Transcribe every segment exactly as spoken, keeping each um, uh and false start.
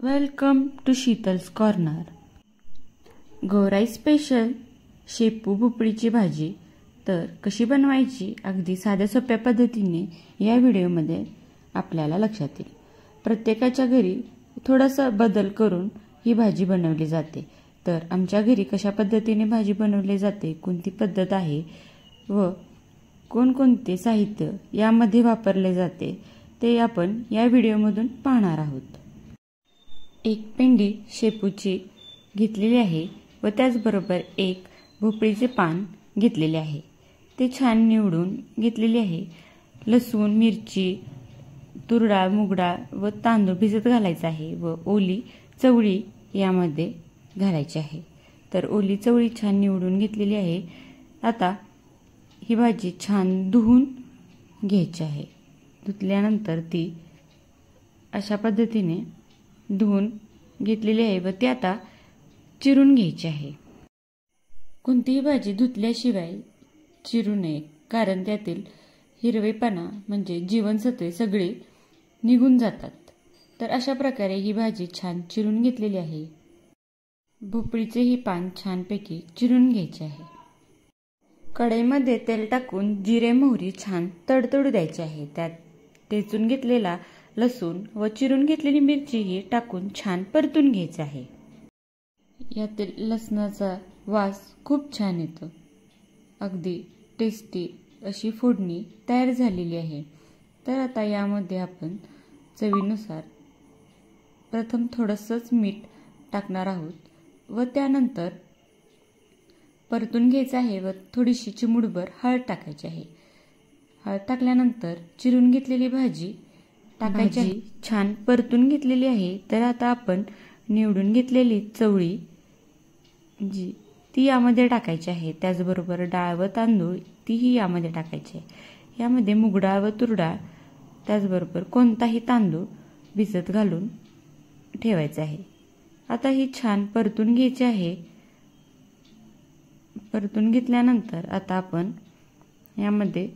Welcome to Sheetal's corner. Gaurai special शेपू भोपळीची भाजी तर कशी बनवायची अगदी साध्या सोप्या पद्धतीने या व्हिडिओमध्ये आपल्याला लक्षात येईल. प्रत्येकाच्या घरी थोडासा बदल करून ही भाजी बनवली जाते. तर आमच्या घरी कशा पद्धतीने भाजी बनवली जाते, कोणती पद्धत आहे व कोणकोणते साहित्य यामध्ये वापरले जाते ते आपण या व्हिडिओमधून पाहणार आहोत. एक पेंडी शेपूची घेतलेली आहे व त्याचबरोबर एक भोपळीचे पान घेतलेले आहे. ते छान निवडून घेतलेले आहे. लसूण, मिरची, तुरडाळ, मुगडाळ व तांदूळ भिजत घालायचा आहे व ओली चवळी यामध्ये घालायची आहे. तर ओली चवळी छान निवडून घेतलेली आहे. आता ही भाजी छान धुवून घ्यायची आहे. धुतल्यानंतर ती अशा पद्धतीने धुवून घेतलेली आहे व ती आता चिरून घ्यायची आहे. कोणतीही भाजी धुतल्याशिवाय चिरू नये, कारण त्यातील हिरवेपणा म्हणजे जीवनसत्वे सगळे निघून जातात. तर अशा प्रकारे ही भाजी छान चिरून घेतलेली आहे. भोपळीचे ही पान छानपैकी चिरून घ्यायचे आहे. कढईमध्ये तेल टाकून जिरे मोहरी छान तडतडू द्यायचे आहे. त्यात ठेचून घेतलेला लसूण व चिरून घेतलेली मिरची ही टाकून छान परतून घ्यायचे आहे. यातील लसणाचा वास खूप छान येतो. अगदी टेस्टी अशी फोडणी तयार झालेली आहे. तर आता यामध्ये आपण चवीनुसार प्रथम थोडंसंच मीठ टाकणार आहोत व त्यानंतर परतून घ्यायचं आहे व थोडीशी चिमूटभर हळद टाकायची आहे. हळद टाकल्यानंतर चिरून घेतलेली भाजी टाकायची आहे. छान परतून घेतलेली आहे. तर आता आपण निवडून घेतलेली चवळी जी ती यामध्ये टाकायची आहे. त्याचबरोबर डाळ व तांदूळ तीही यामध्ये टाकायची आहे. यामध्ये मुगडाळ व तुरडाळ त्याचबरोबर कोणताही तांदूळ भिजत घालून ठेवायचा आहे. आता ही छान परतून घ्यायची आहे. परतून घेतल्यानंतर आता आपण यामध्ये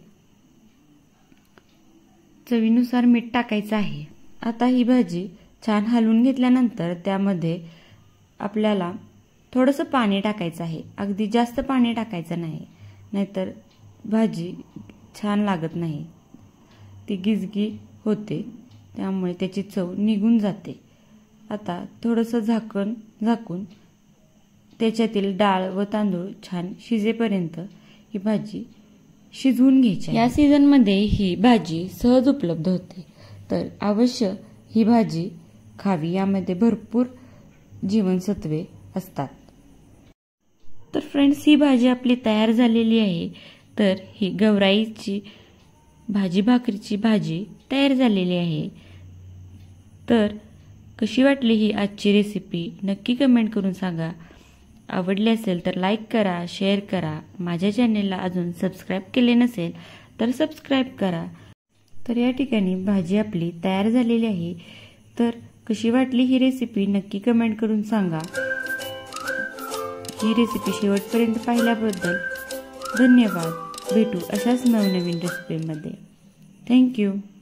चवीनुसार मीठ टाकायचं आहे. आता ही भाजी छान हलवून घेतल्यानंतर त्यामध्ये आपल्याला थोडंसं पाणी टाकायचं आहे. अगदी जास्त पाणी टाकायचं नाही, नाहीतर भाजी छान लागत नाही. ती गिजगी होते, त्यामुळे त्याची चव निघून जाते. आता थोडंसं झाकण झाकून त्याच्यातील डाळ व तांदूळ छान शिजेपर्यंत ही भाजी शिजवून घ्यायची. या सीझनमध्ये ही भाजी सहज उपलब्ध होते, तर अवश्य ही भाजी खावी. यामध्ये भरपूर जीवनसत्वे असतात. तर फ्रेंड्स, ही भाजी आपली तयार झालेली आहे. तर ही गौराईची भाजी भाकरीची भाजी तयार झालेली आहे. तर कशी वाटली ही आजची रेसिपी नक्की कमेंट करून सांगा. आवडली असेल तर लाईक करा, शेअर करा. माझ्या चॅनेलला अजून सबस्क्राईब केले नसेल तर सबस्क्राईब करा. तर या ठिकाणी भाजी आपली तयार झालेली आहे. तर कशी वाटली ही रेसिपी नक्की कमेंट करून सांगा. ही रेसिपी शेवटपर्यंत पाहिल्याबद्दल धन्यवाद. भेटू अशाच नवनवीन रेसिपीमध्ये. थँक्यू.